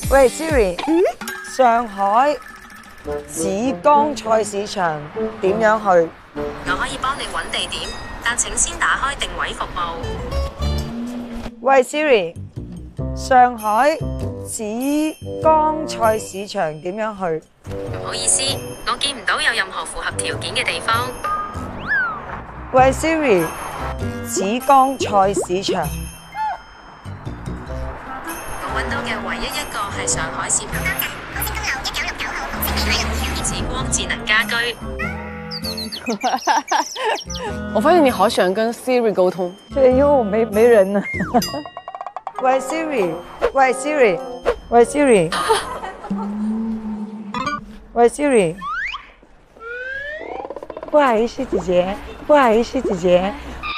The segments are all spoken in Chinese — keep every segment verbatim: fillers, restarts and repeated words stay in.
喂 Siri， 嗯，上海紫江菜市場點樣去？ 我可以幫你揾地點，但請先打開定位服務。 喂 Siri， 上海紫江菜市場點樣去？ 唔好意思，我見唔到有任何符合條件嘅地方。 喂 Siri， 紫江菜市場。 我揾到嘅唯一一個係上海市浦東站，紅星公路一九六九號紅星美紫光智能家居。 我發現你好喜歡跟 Siri 溝通。 對，因為我沒沒人呢。喂 Siri， 喂 Siri， 喂 Siri， 喂 Siri， 不好意思姐姐，不好意思姐姐。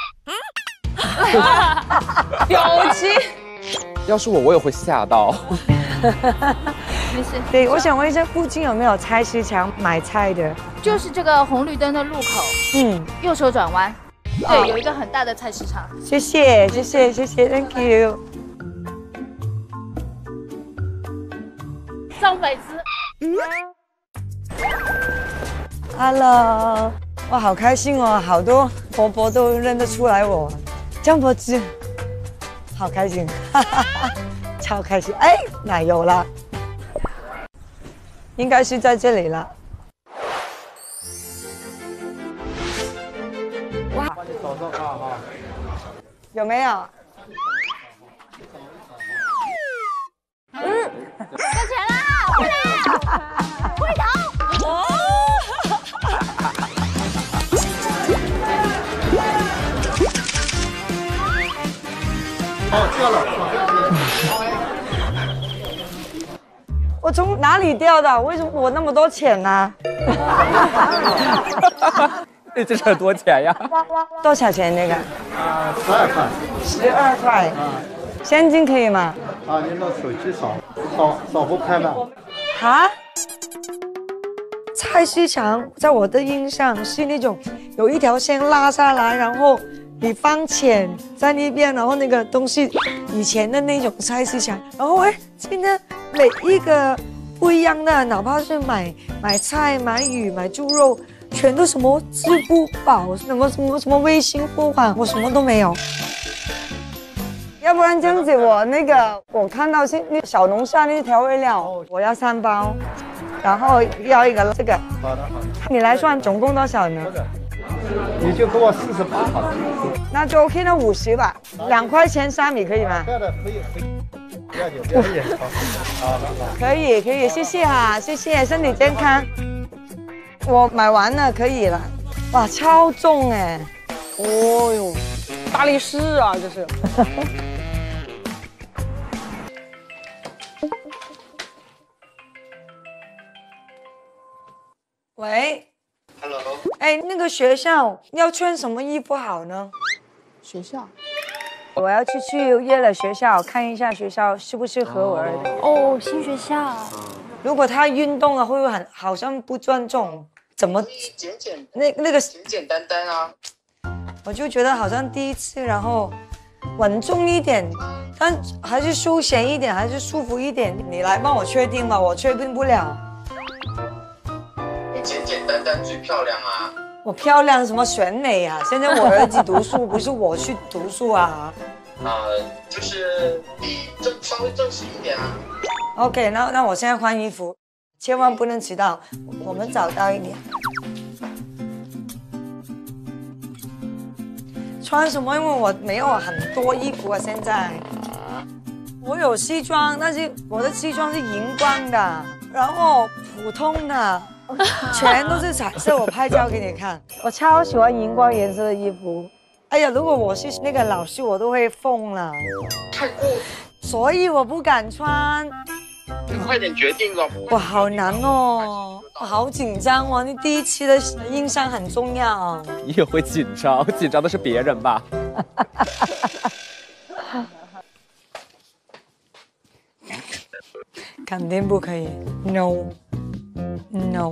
表情。 要是我，我也会吓到。 没事。 对，我想问一下，附近有没有菜市场买菜的？ 就是这个红绿灯的路口， 嗯， 右手转弯，对，有一个很大的菜市场。 谢谢，谢谢，谢谢 ，Thank you。 上百只。 嗯。Hello， 哇，好开心哦，好多婆婆都认得出来我，张柏芝。好开心，哈哈哈，超开心！哎，奶油了，应该是在这里了。哇，帮你找找看哈，有没有？ 嗯，赚钱啦！快点，回头！哦。 哦，掉了！我从哪里掉的？为什么我那么多钱呢？ 那这是多钱呀？ 多少钱那个？ 啊，十二块。 十二块。啊。现金可以吗？ 啊，你用手机扫，扫扫不开吧？ 啊？菜市场在我的印象是那种有一条线拉下来，然后。你放钱在那边，然后那个东西，以前的那种菜市场，然后哎，现在每一个不一样的，哪怕是买买菜、买鱼、买猪肉，全都什么支付宝、什么什么什么微信付款，我什么都没有。要不然这样子，我那个我看到是那小龙虾那些调味料，我要三包，然后要一个这个。好的好的。你来算总共多少呢？ 你就给我四十八好了， 那就 OK， 那五十吧，两块钱三米可以吗？ 可以的，可以可以，不要紧不要紧，好，好好， 可以可以，谢谢哈，谢谢，身体健康。我买完了，可以了。哇，超重哎！ 哦呦，大力士啊，这是。 喂。 Hello， 哎，那个学校要穿什么衣服好呢？ 学校， 我要去去约了学校看一下学校适不适合我儿子。 哦，新学校。 如果他运动了，会不会很好像不尊重？怎么简简那那个简简单单啊？ 我就觉得好像第一次，然后稳重一点，但还是休闲一点，还是舒服一点。你来帮我确定吧，我确定不了。 简简单单最漂亮啊！ 我漂亮什么选美啊？现在我儿子读书，不是我去读书啊。 啊、呃，就是比正稍微正式一点啊。 OK， 那那我现在换衣服，千万不能迟到。我们早到一点。穿什么？因为我没有很多衣服啊，现在。我有西装，但是我的西装是荧光的，然后普通的。全都是彩色，我拍照给你看。我超喜欢荧光颜色的衣服。哎呀，如果我是那个老师，我都会疯了。 太过， 所以我不敢穿。 你快点决定了。 哇，好难哦，我好紧张哦。你第一期的印象很重要。 你也会紧张，紧张的是别人吧？ 肯定不可以 ，no。No，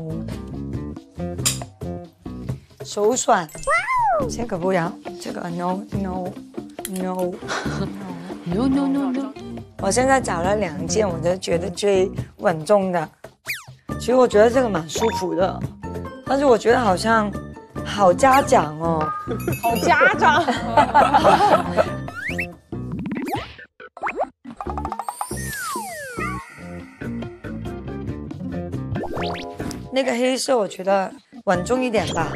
手选，这个不要，这个 No No No No No No No。 我现在找了两件，我就觉得最稳重的。其实我觉得这个蛮舒服的，但是我觉得好像好家长哦， 好家长。 那个黑色我觉得稳重一点吧。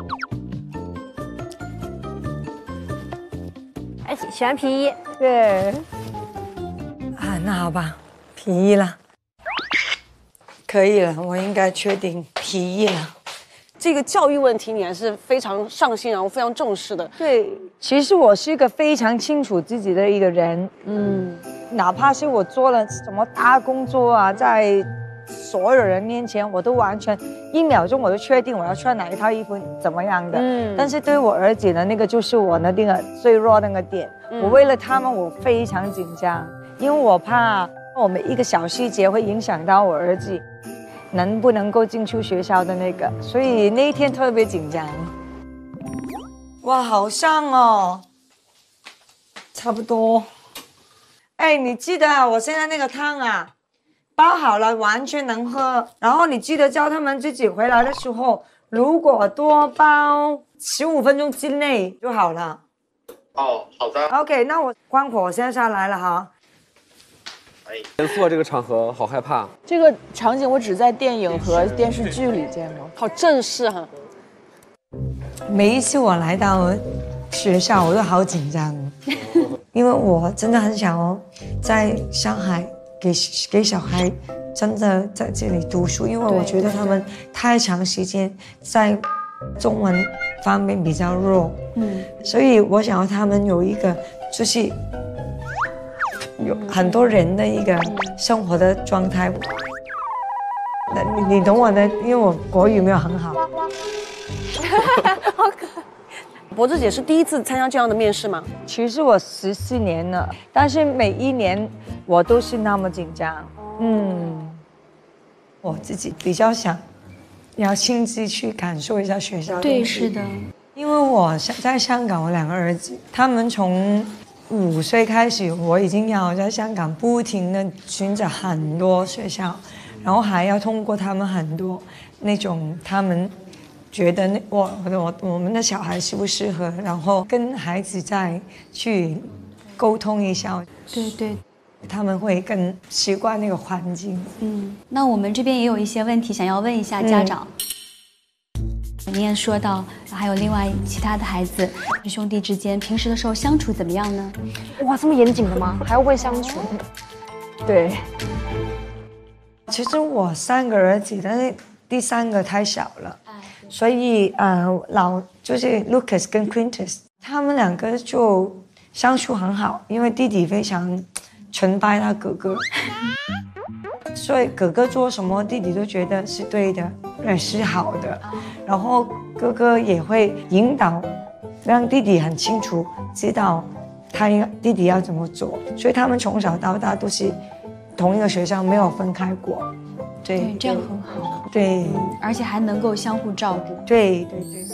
哎，喜欢皮衣。 对。啊，那好吧，皮衣了。可以了，我应该确定皮衣了。 这个教育问题你还是非常上心，然后非常重视的。 对，其实我是一个非常清楚自己的一个人。嗯，哪怕是我做了什么大工作啊，在所有人面前，我都完全一秒钟我就确定我要穿哪一套衣服怎么样的。嗯，但是对我儿子的那个就是我的那个最弱的那个点。嗯、我为了他们，我非常紧张，因为我怕我每一个小细节会影响到我儿子能不能够进出学校的那个，所以那一天特别紧张。哇，好像哦，差不多。哎，你记得啊，我现在那个汤啊，包好了，完全能喝。然后你记得叫他们自己回来的时候，如果多包十五分钟之内就好了。 哦，好的。 OK， 那我关火，我现在下来了哈。 严肃啊，这个场合好害怕。 这个场景我只在电影和电视剧里见过， 好正式哈。 每一次我来到学校，我都好紧张，因为我真的很想哦，在上海给给小孩真的在这里读书，因为我觉得他们太长时间在中文方面比较弱，嗯，所以我想要他们有一个就是有很多人的一个生活的状态。你你懂我的，因为我国语没有很好。 好可爱。柏芝姐是第一次参加这样的面试吗？ 其实我十四年了，但是每一年我都是那么紧张。嗯，我自己比较想要亲自去感受一下学校。 对，是的。 因为我在香港，我两个儿子，他们从五岁开始，我已经要在香港不停的寻找很多学校，然后还要通过他们很多那种他们觉得那我我我们的小孩适不适合，然后跟孩子再去沟通一下。 对对。 他们会更习惯那个环境。 嗯，那我们这边也有一些问题想要问一下家长。嗯、您也说到，还有另外其他的孩子，兄弟之间平时的时候相处怎么样呢？ 哇，这么严谨的吗？还要问相处？ 对。其实我三个儿子，但是第三个太小了，所以呃老就是 Lucas 跟 Quintus 他们两个就相处很好，因为弟弟非常崇拜他哥哥，所以哥哥做什么弟弟都觉得是对的，也是好的，然后哥哥也会引导，让弟弟很清楚知道他弟弟要怎么做，所以他们从小到大都是同一个学校，没有分开过。对， 对，这样很好。 对， 而且还能够相互照顾。 对对对。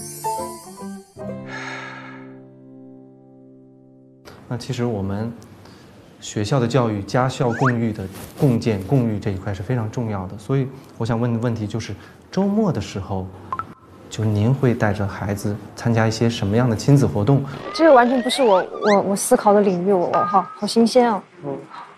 那其实我们学校的教育，家校共育的共建共育这一块是非常重要的，所以我想问的问题就是，周末的时候，就您会带着孩子参加一些什么样的亲子活动？ 这个完全不是我我我思考的领域，我好好新鲜哦。嗯。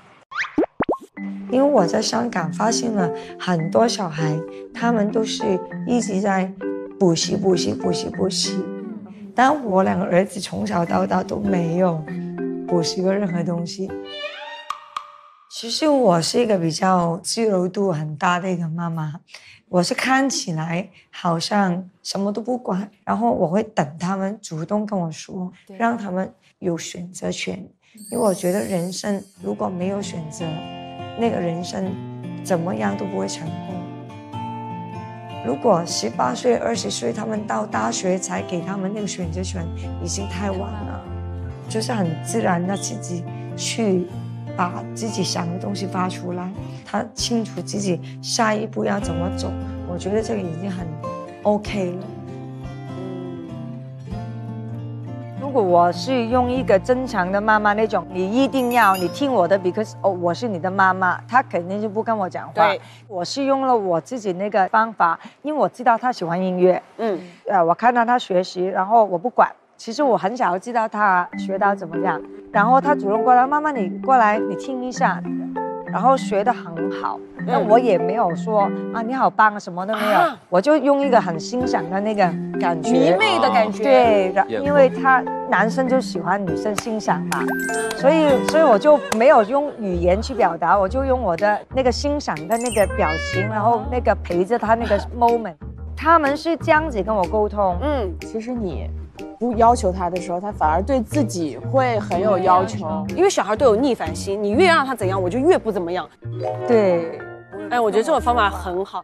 因为我在香港发现了很多小孩，他们都是一直在补习、补习、补习、补习，但我两个儿子从小到大都没有补习过任何东西。其实我是一个比较自由度很大的一个妈妈，我是看起来好像什么都不管，然后我会等他们主动跟我说，让他们有选择权，因为我觉得人生如果没有选择，那个人生怎么样都不会成功。如果十八岁、二十岁，他们到大学才给他们那个选择权，已经太晚了。就是很自然的自己去把自己想的东西发出来，他清楚自己下一步要怎么走，我觉得这个已经很 OK 了。 如果我是用一个正常的妈妈那种，你一定要你听我的 ，because 哦我是你的妈妈，她肯定就不跟我讲话。 对， 我是用了我自己那个方法，因为我知道她喜欢音乐，嗯，呃，我看到她学习，然后我不管。其实我很少知道她学到怎么样，然后她主动过来，妈妈你过来，你听一下。然后学得很好，那我也没有说啊你好棒，什么都没有，啊、我就用一个很欣赏的那个感觉， 迷妹的感觉。 对，然因为他男生就喜欢女生欣赏嘛，所以所以我就没有用语言去表达，我就用我的那个欣赏的那个表情，然后那个陪着他那个 moment， 他们是这样子跟我沟通。 嗯，其实你。不要求他的时候，他反而对自己会很有要求， 因为小孩都有逆反心，你越让他怎样，我就越不怎么样。 对， 哎，我觉得这种方法很好。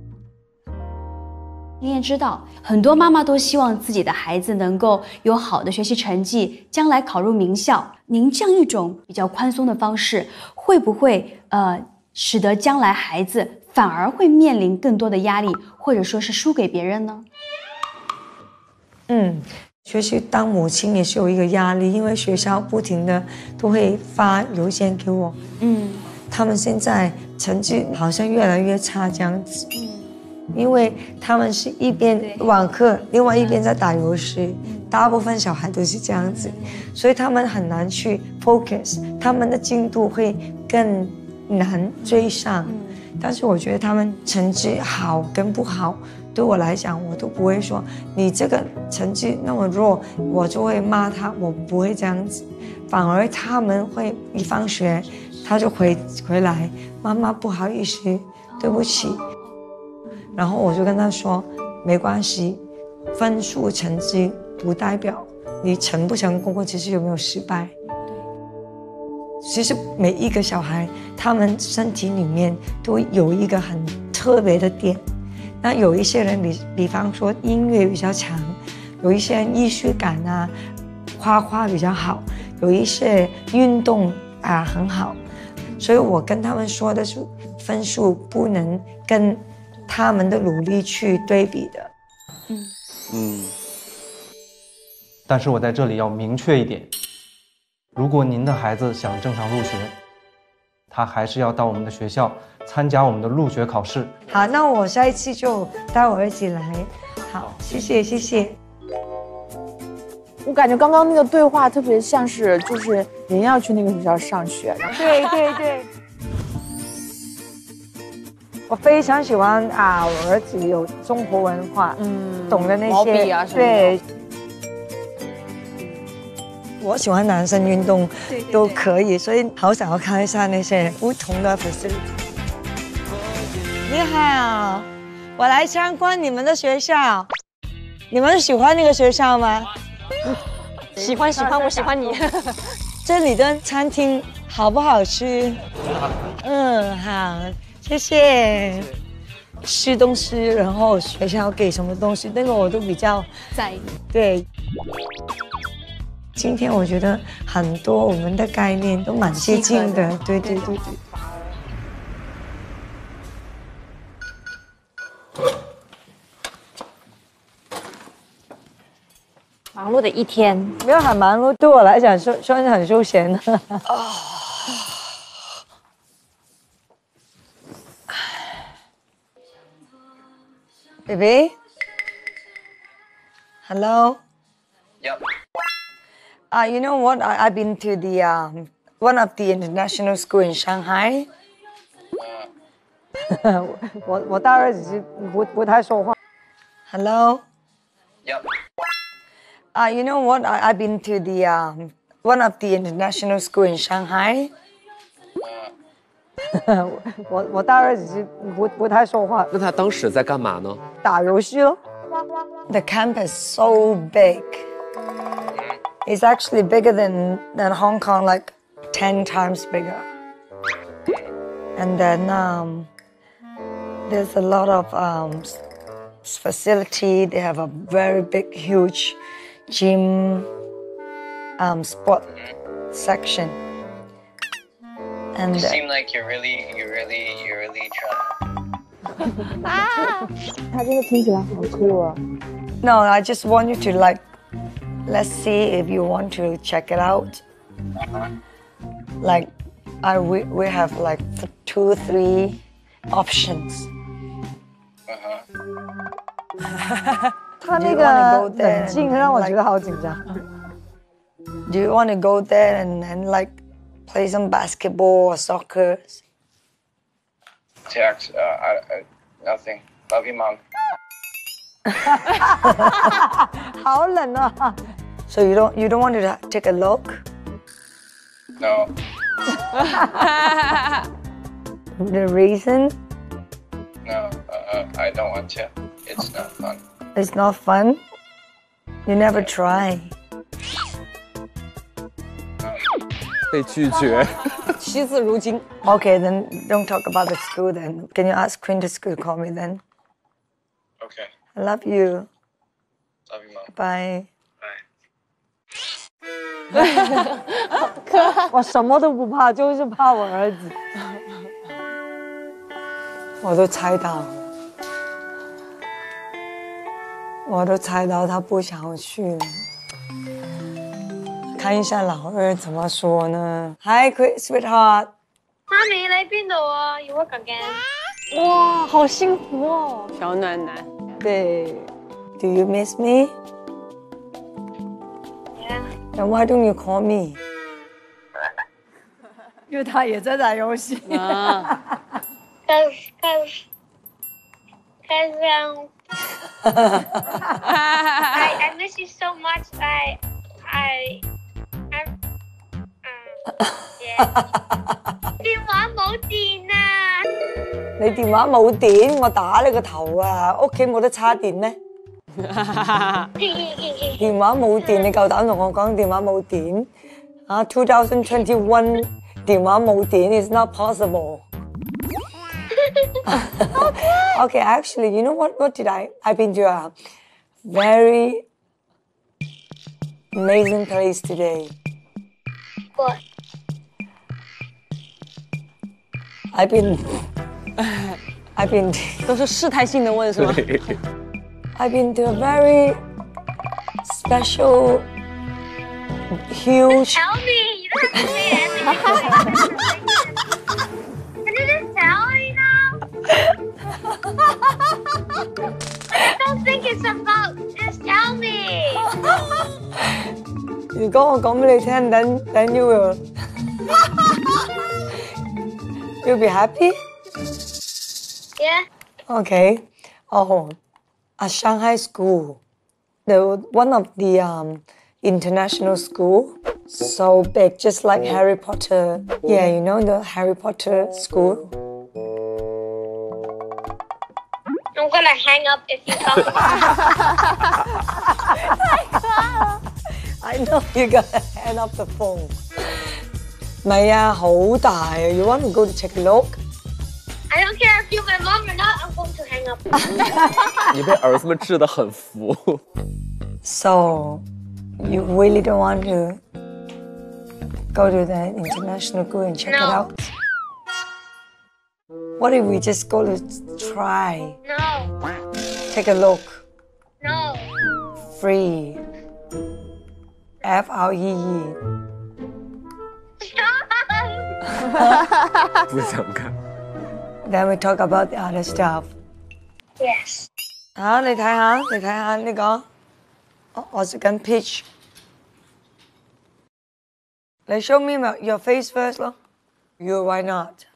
你也知道，很多妈妈都希望自己的孩子能够有好的学习成绩，将来考入名校。您这样一种比较宽松的方式，会不会呃使得将来孩子反而会面临更多的压力，或者说是输给别人呢？ 嗯。学习当母亲也是有一个压力，因为学校不停的都会发邮件给我，嗯，他们现在成绩好像越来越差这样子，嗯，因为他们是一边网课，另外一边在打游戏，大部分小孩都是这样子，所以他们很难去 focus， 他们的进度会更难追上，但是我觉得他们成绩好跟不好。对我来讲，我都不会说你这个成绩那么弱，我就会骂他，我不会这样子，反而他们会一放学，他就回回来，妈妈不好意思，对不起，然后我就跟他说，没关系，分数成绩不代表你成不成功，或者是有没有失败。其实每一个小孩，他们身体里面都有一个很特别的点。那有一些人比，比方说音乐比较强，有一些人艺术感啊，画画比较好，有一些运动啊很好，所以我跟他们说的是，分数不能跟他们的努力去对比的。嗯嗯。但是我在这里要明确一点，如果您的孩子想正常入学，他还是要到我们的学校参加我们的入学考试。 好，那我下一次就带我儿子来。好，谢谢谢谢。 我感觉刚刚那个对话特别像是，就是您要去那个学校上学。 对对对。我非常喜欢啊，我儿子有中国文化，嗯，懂得那些毛笔啊什么的。 对。我喜欢男生运动，对对对都可以，所以好想要看一下那些不同的 facility。你好，我来参观你们的学校，你们喜欢那个学校吗？ 喜欢喜欢，我喜欢你。 这里的餐厅好不好吃？嗯，好，谢谢。吃东西，然后学校给什么东西，那个我都比较在意。 对。今天我觉得很多我们的概念都蛮接近的，对对对对。 忙碌的一天， 没有很忙碌，对我来讲算算是很休闲的。Baby, hello. Yep. Uh, you know what? I, I've been to the um, one of the international school in Shanghai. 我我大儿子是不不太说话。Hello. Yep. Uh, you know what? I, I've been to the um, one of the international school in Shanghai. 我我大儿子是不不太说话。 那他当时在干嘛呢？ 打游戏咯。The campus so big. It's actually bigger than than Hong Kong, like ten times bigger. And then um, there's a lot of um, facility. They have a very big, huge gym, um, sport section. And you seem like you're really, you're really, you're really trying. 他真的听起来好酷啊！ No, I just want you to like let's see if you want to check it out. Uh-huh. Like, I we we have like two, three options. Uh-huh. 他那 Do you wanna 个 go there 冷静 and 让我 like- 觉得好紧张。 Do you want to go there and then like play some basketball or soccer? Jax, uh, I, I, nothing. Love you, Mom. 好冷啊！ So you don't you don't want to take a look? No. The reason No, uh, I don't want to. It's not fun. it's not fun. You never try. 被拒绝。 惜字如金。 Okay, then don't talk about the school then. Can you ask Quintus to call me then? Okay. I love you. Love you, Mom. Bye. Bye. 我什么都不怕，就是怕我儿子。 我都猜到，我都猜到他不想去了。看一下老二怎么说呢 ？Hi, Chris, sweetheart. 媽咪你喺邊度啊？要 work again？ 哇，好幸福哦！ 小暖男。 Babe, do you miss me? Yeah. Then why don't you call me? 因为他也在打游戏。 啊。 Cause, cause, cause, um, I, I miss you so much. I, I, I, um, yeah. 電話冇電啊！ 你電話冇電，我打你個頭啊！屋企冇得叉電咩？電話冇電，你夠膽同我講電話冇電？啊 ，twenty twenty-one 電話冇電 is not possible. Okay, actually, you know what? What did I? I've been to a very amazing place today. What? I've been, I've been, 都是试探性的问是吗？ I've been to a very special, huge. Tell me. You don't have to say anything. Can you just tell me now? I don't think it's about. Just tell me. 如果我講俾你聽，then then you will, you'll be happy. Yeah. Okay. Oh, a Shanghai school. The one of the um, international school. So big, just like Harry Potter. Yeah, you know the Harry Potter school. I'm gonna hang up if you talk about I know you're gonna hand up the phone. 唔係啊，好大啊 You want to go to take a look? I don't care if you're my mom or not, I'm going to hang up. 你被儿子们治得很服。 So, you really don't want to go to the international school and check it No. out? What if we just go to try? No. Take a look. No. Free. F R E E. Stop. 不想看。 Then we talk about the other stuff. Yes. 啊，你睇下，你睇下呢個，我我食緊 peach。你 show me my- your face first 咯。You why not？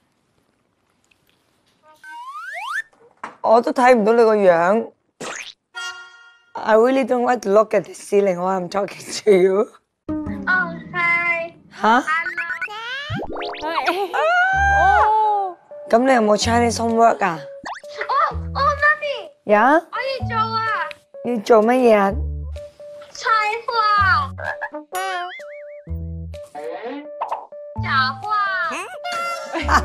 我都睇唔到你個樣。I really don't like to look at the ceiling while I'm talking to you. Oh, hi. 嚇？ Oh. 咁你有冇 Chinese homework 啊？ Oh, oh, mommy. 有。 我要做啊。 要做乜嘢啊？ 插花。假花。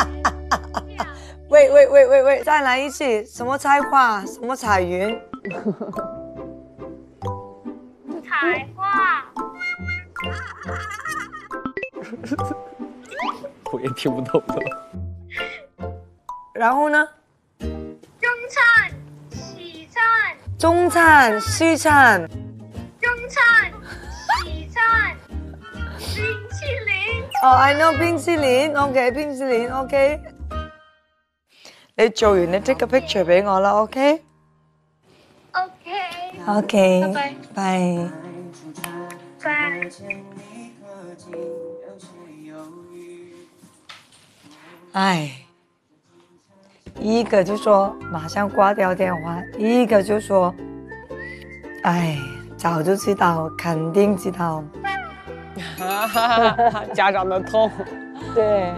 喂喂喂喂喂，再来一次，什么菜花？什么彩云？ 彩花。 我也听不懂的。 然后呢？ 中餐、西餐。 中餐、西餐。 中餐。 哦 ，I know 冰淇淋 ，OK， 冰淇淋 ，OK。你做完你 take 個 picture 俾我啦 ，OK？OK， OK， 拜拜拜。 拜。 哎，一个就说马上挂掉电话，一个就说，哎，早就知道，肯定知道。 家长的痛。 对。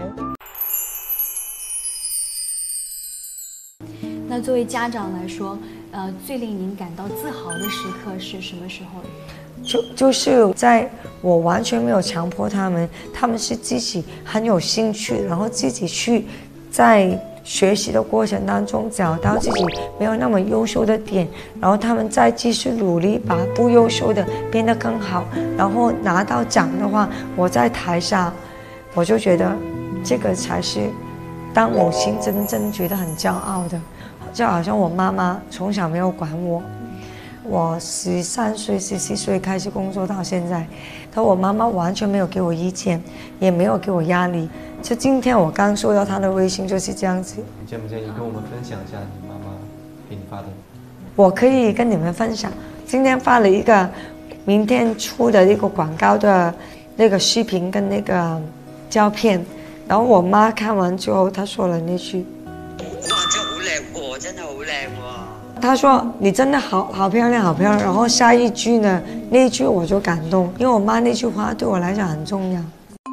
那作为家长来说，呃，最令您感到自豪的时刻是什么时候？ 就就是在我完全没有强迫他们，他们是自己很有兴趣，然后自己去在学习的过程当中找到自己没有那么优秀的点，然后他们再继续努力把不优秀的变得更好，然后拿到奖的话，我在台上，我就觉得这个才是当母亲真正觉得很骄傲的。就好像我妈妈从小没有管我。我十三岁、十四岁开始工作到现在，可我妈妈完全没有给我意见，也没有给我压力。就今天我刚收到她的微信，就是这样子。 你介不介意跟我们分享一下你妈妈给你发的？ 我可以跟你们分享，今天发了一个明天出的一个广告的那个视频跟那个照片，然后我妈看完之后，她说了那句：“ 哇，真係好靚喎，真係好靚喎。” 他說：“你真的好好漂亮，好漂亮。”然後下一句呢，那一句我就感動，因為我媽那句話對我來講很重要。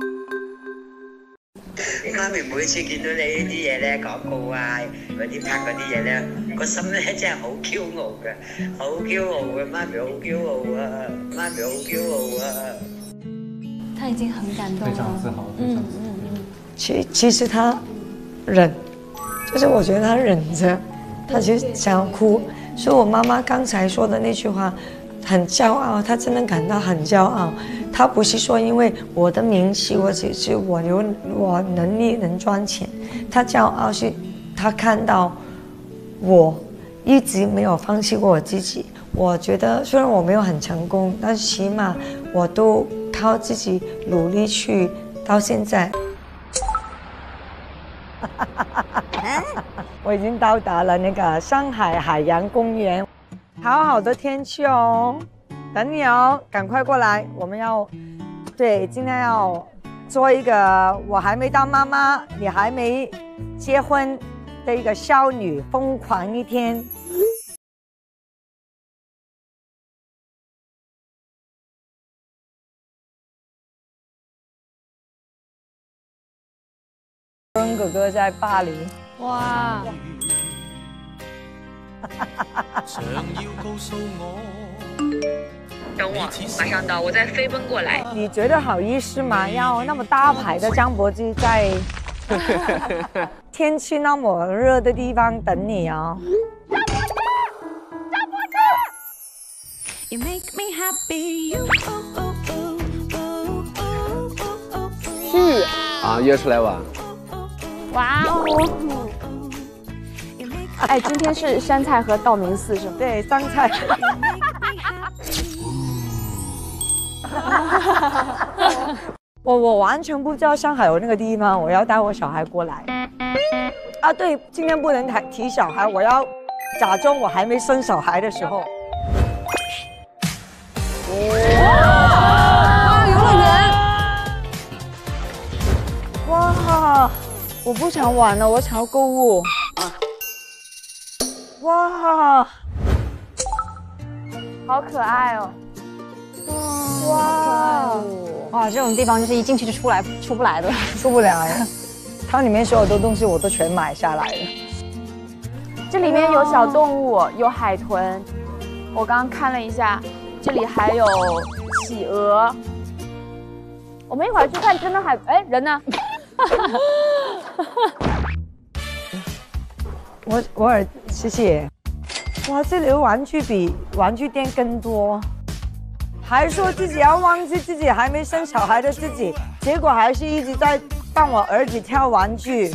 媽咪每次見到你呢啲嘢咧，廣告啊，嗰啲拍嗰啲嘢咧，個心咧真係好驕傲嘅，好驕傲嘅，媽咪好驕傲啊，媽咪好驕傲啊。 他已經很感動了， 非常自豪，非常自豪。 嗯嗯。 其其實他忍，就是我覺得他忍着。他就想要哭，所以我媽媽剛才說的那句話很驕傲，她真的感到很驕傲。她不是說因為我的名氣或者是我有我能力能賺錢，她驕傲是她看到我一直沒有放棄過我自己。我覺得雖然我沒有很成功，但是起碼我都靠自己努力去到現在。我已經到達了那個上海海洋公園，好好的天氣哦，等你哦，趕快過來，我們要，對，今天要做一個我還沒當媽媽，你還沒結婚的一個少女瘋狂一天。跟哥哥在巴黎。哇！ 等我，马上到，我再飞奔过来。 你觉得好意思吗？要那么大牌的张柏芝在天气那么热的地方等你啊！张柏芝， 去啊，约出来玩。 哇哦！哎，今天是山菜和道明寺是吗？ 对，山菜。我我完全不知道上海有那个地方，我要带我小孩过来。啊，对，今天不能提提小孩，我要假装我还没生小孩的时候。哇！游乐园。哇！我不想玩了，我想要购物。哇！ 好可爱哦！ 哇哇，这种地方就是一进去就出来出不来的， 出不来。它里面所有的东西我都全买下来了。 这里面有小动物，有海豚，我刚刚看了一下，这里还有企鹅。我们一会儿去看真的海，哎，人呢？ 我我耳谢谢。哇，这里的玩具比玩具店更多，还说自己要忘记自己还没生小孩的自己，结果还是一直在帮我儿子挑玩具。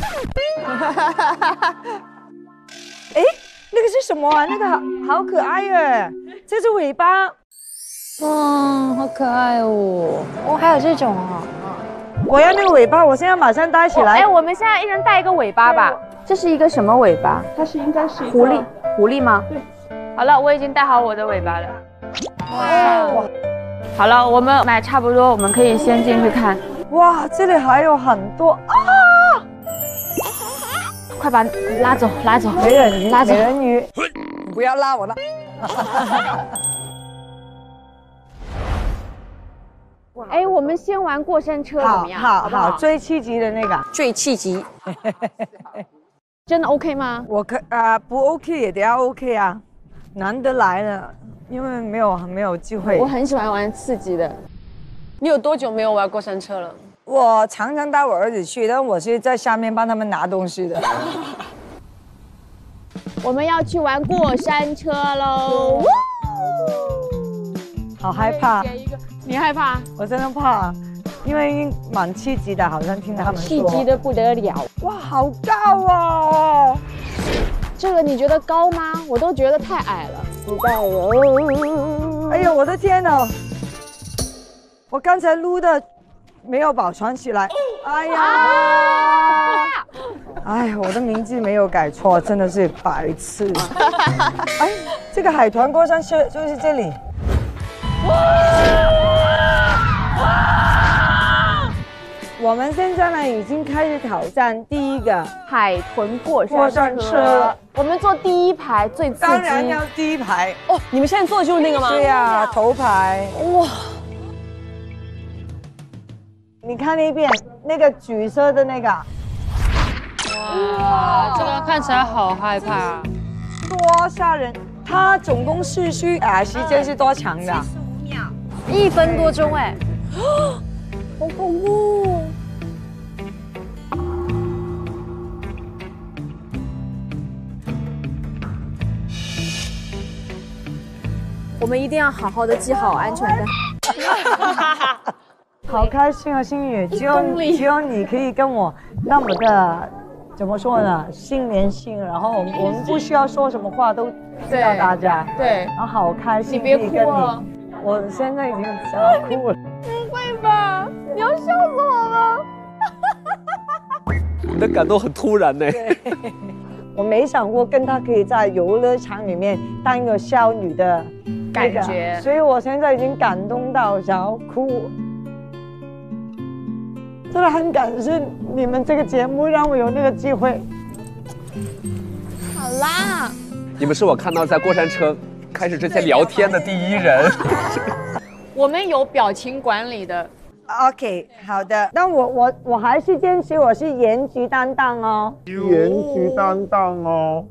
哎，那个是什么啊？那个好好可爱耶！这是尾巴。 哇，好可爱哦！哦，还有这种啊。 我要那个尾巴，我现在马上戴起来。 哎，我们现在一人戴一个尾巴吧。这是一个什么尾巴？ 它是应该是狐狸，狐狸吗？对。好了，我已经戴好我的尾巴了。哇！好了，我们买差不多，我们可以先进去看。 哇，这里还有很多啊！ 快把拉走，拉走！ 美人鱼， 拉走！ 美人鱼，不要拉我了。 哎，我们先玩过山车怎么样？ 好， 好， 好，最刺激的那个， 最刺激。 真的 OK 吗？ 我可啊、呃、不 OK 也得要 OK 啊，难得来了，因为没有没有机会。 我很喜欢玩刺激的。 你有多久没有玩过山车了？ 我常常带我儿子去，但我是在下面帮他们拿东西的。 我们要去玩过山车喽！ 好害怕！ 你害怕？ 我真的怕，因为蛮刺激的，好像听他们说。 刺激的不得了！ 哇，好高哦！ 这个你觉得高吗？我都觉得太矮了。不高哦！ 哎呦，我的天哪！我刚才撸的没有保存起来。哎呀！哎呀，我的名字没有改错，真的是白痴。哎，这个海豚过山车就是这里。我们现在呢已经开始挑战第一个海豚过山车。 过山车我们坐第一排最刺激。 当然要第一排哦！你们现在坐的就是那个吗？ 对呀、啊，头排。哇！你看那边那个橘色的那个。 哇，这个看起来好害怕， 多吓人！它总共是需啊时间是多长的？ 一分多钟哎，好恐怖！我们一定要好好的系好安全带。 好开心啊，心雨！只有只有你可以跟我那么的，怎么说呢？心连心，然后我们我们不需要说什么话都知道大家。 对， 然后好开心。 你别哭啊！ 我现在已经想要哭了。 不会吧？你要笑死我了！ 你的感动很突然呢。 我没想过跟她可以在游乐场里面当一个少女的感觉， 所以我现在已经感动到想要哭。真的很感谢你们这个节目，让我有那个机会。 好啦， 你们是我看到在过山车开始之前聊天的第一人。 我们有表情管理的。 OK， 好的。但我我我还是坚持我是颜值担当哦。 颜值担当哦。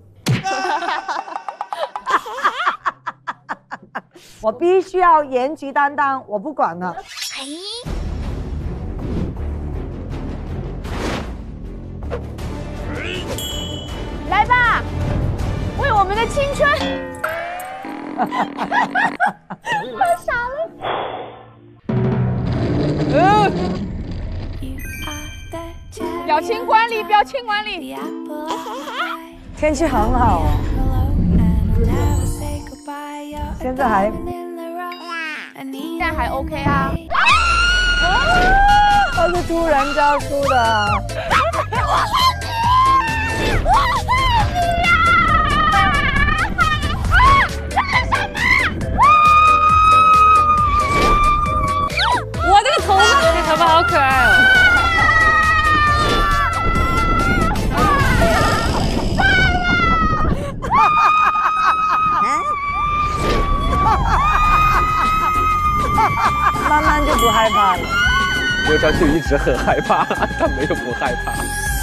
我必须要颜值担当，我不管了。 来吧，为我们的青春！太傻了。嗯。表情管理，表情管理。 天气很好，现在还， 现在还 OK 啊。 他是突然叫出的。 我这个头发，这个头发好可爱哦！ 慢慢就不害怕了。 因为张馨予一直很害怕，他没有不害怕。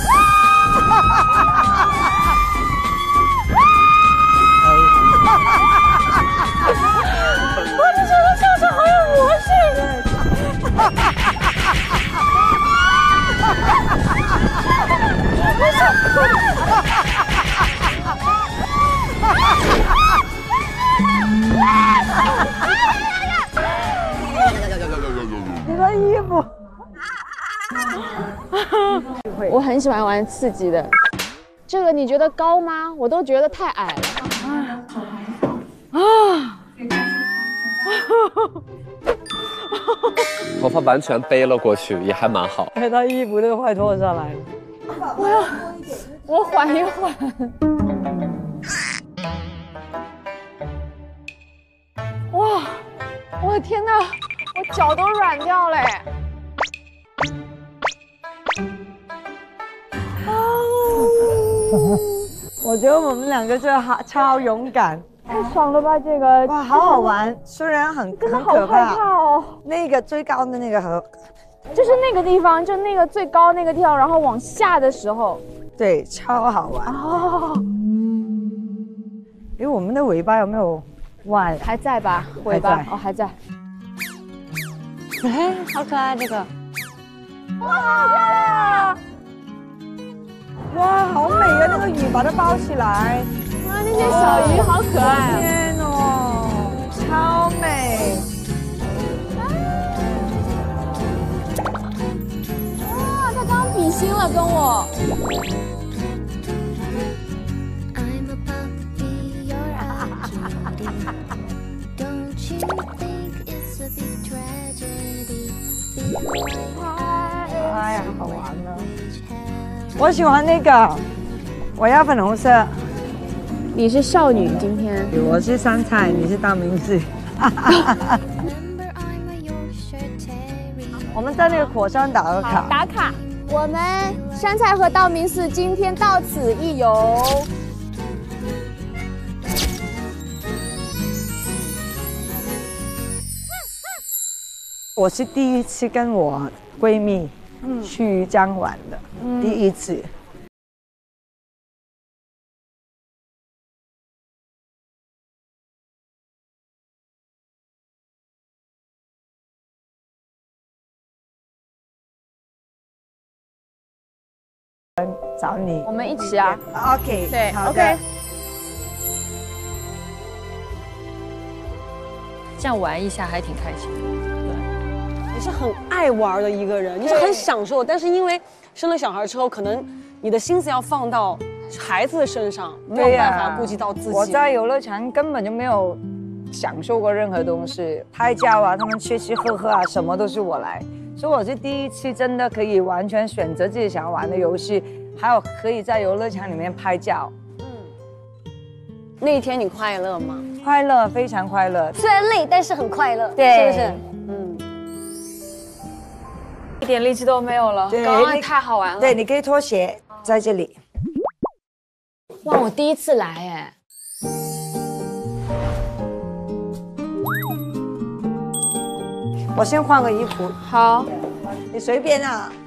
我就觉得笑声好有魔性。 你的衣服。 我很喜欢玩刺激的。这个你觉得高吗？我都觉得太矮了。啊！ 头发完全背了过去，也还蛮好。 哎，他衣服都快脱下来了。 我要，我缓一缓。哇，我的天哪，我脚都软掉了。 我觉得我们两个就好超勇敢， 太爽了吧！这个哇，好好玩，虽然很真的很可好害怕怕哦。 那个最高的那个和， 就是那个地方，就那个最高那个跳，然后往下的时候， 对，超好玩哦。 因为我们的尾巴有没有弯？ 还在吧？尾巴哦还在。 哎，好可爱这个。 哇，好漂亮！ 哇，好美啊！那个雨把它包起来。 哇，那些小鱼好可爱。 天哦，超美。 哇，他刚刚比心了，跟我。 哎呀，好玩了！我喜欢那个，我要粉红色。 你是少女今天， 我是杉菜，你是大明星。我们在那个火山打个卡。 打卡。我们杉菜和道明寺今天到此一游。 我是第一次跟我闺蜜去鱼江玩的， 嗯、 第一次。找你， 我们一起啊。 OK， 对， 好的。 OK。 这样玩一下还挺开心的。 你是很爱玩的一个人，你是很享受，但是因为生了小孩之后，可能你的心思要放到孩子的身上，没有办法顾及到自己。 我在游乐场根本就没有享受过任何东西，拍照啊，他们吃吃喝喝啊，什么都是我来。所以我是第一次真的可以完全选择自己想玩的游戏，还有可以在游乐场里面拍照。 嗯，那一天你快乐吗？ 快乐，非常快乐。 虽然累，但是很快乐， 对， 是不是？ 嗯， 一点力气都没有了。刚刚太好玩了。 对，你可以脱鞋在这里。 哇，我第一次来哎。 我先换个衣服。 好， 你随便啊。